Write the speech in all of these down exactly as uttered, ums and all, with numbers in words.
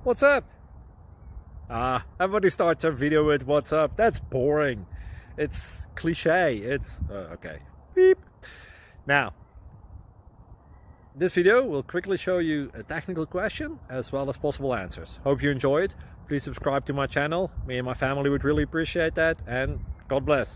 What's up? Ah, everybody starts their video with what's up. That's boring. It's cliche. It's uh, okay. Beep. Now, this video will quickly show you a technical question as well as possible answers. Hope you enjoyed. Please subscribe to my channel. Me and my family would really appreciate that, and God bless.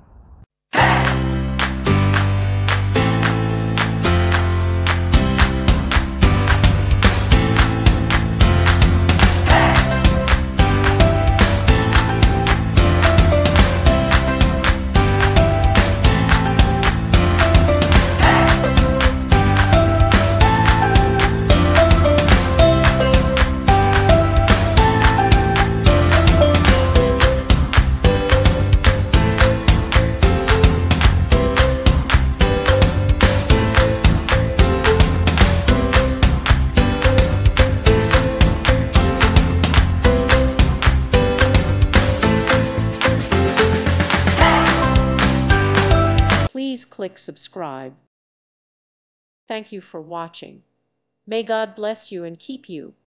Please click subscribe. Thank you for watching. May God bless you and keep you.